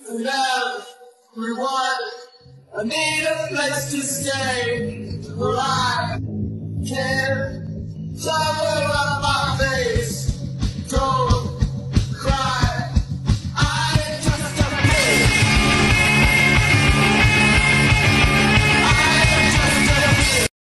and everyone. I need a place to stay where I can travel up